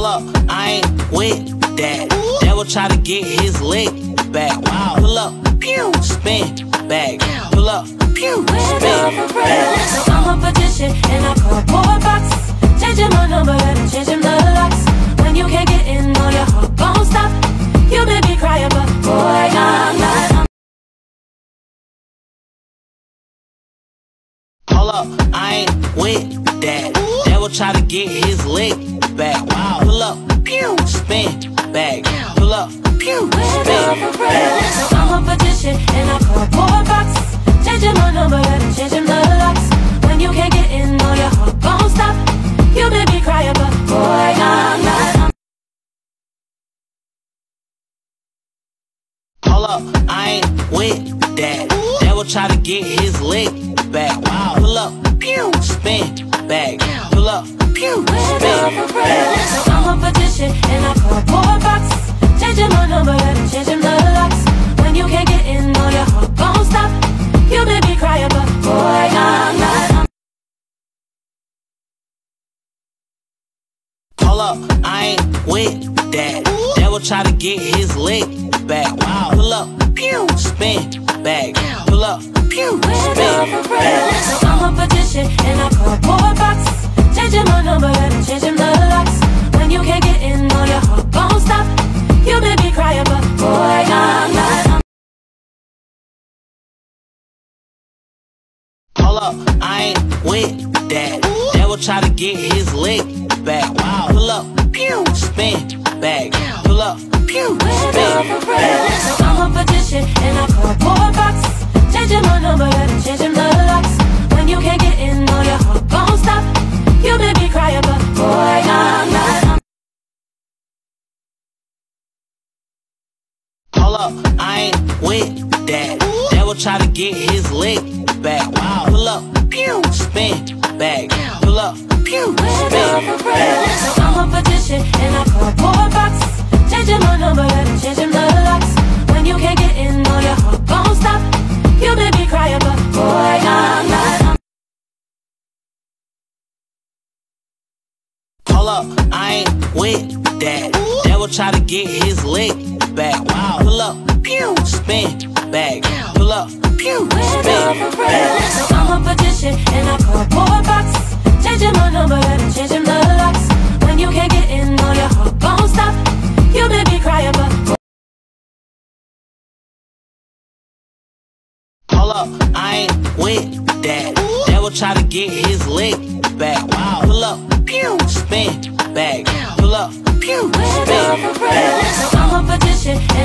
Hold up, I ain't with that. Devil try to get his lick back. Wow. Pull up, pew, spin back. Pull up, pew, spin back. So I'm a magician and I call boy boxes. Changing my number and changing the locks. When you can't get in, all your heart won't stop. You made me cry, but boy, I'm not. Hold up, I ain't with that. Devil try to get his lick back. Wow. Pull up, pew, spin back. Pull up, pew, spin back. So I'm a magician and I call boy boxes. Changing my number and changing the locks. When you can't get in, all your heart won't stop. You made me cry, but boy, I'm not. Hold up, I ain't with that. Devil try to get his lick back. Wow. Pull up, pew, spin back. Pull up, pew, spin back. So I'm a magician and I call boy boxes. Changing my number and changing the locks. When you can't get in, all your heart won't stop. You made me cry, but boy, I'm not. Hold up, I ain't with that. Devil try to get his lick back. Wow. Pull up, pew, spin back. Pull up, pew, spin back. So I'm a magician and I call boy boxes. Changing my number and changing the locks. When you can't get in, all your heart won't stop. You made me cry, but boy, I'm not. Hold up, I ain't with that. Devil try to get his lick back. Wow. Pull up, pew, spin back. Pull up, pew, spin back. So I'm a magician and I call boy boxes. Changing my number and changing the locks. When you can't get in, all your heart won't stop. You made me cry, but boy, I'm not. Hold up, I ain't with that. Devil try to get his lick back. Wow. Pull up, pew, spin back. Pull up, pew, spin back. So I'm a magician and I call boy boxes. Changing my number and changing the locks. When you can't get in, all your heart won't stop. You made me cry, but boy, I'm not. Hold up, I ain't with that. Devil try to get his lick back. Wow. Pull up, pew, spin back. Pull up, pew, spin back. So I'm a magician and I call boy boxes. Changing my number and changing the locks. When you can't get in, all your heart won't stop. You made me cry, but hold up, I ain't with that. Devil try to get his lick back. Wow. Pull up, pew, spin back. Pull up, pew, spin back. so I'm a magician and